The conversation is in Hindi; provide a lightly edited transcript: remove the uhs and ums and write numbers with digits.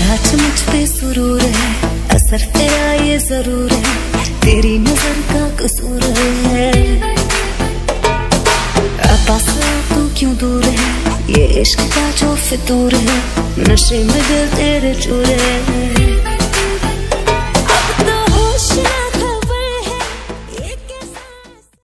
आज मुझ पे सुरूर है, असर तेरा ये जरूर है, तेरी नजर का कसूर है। पास तू क्यों दूर है, ये इश्क का जो फितूर है, नशे में दिल तेरे चूर है।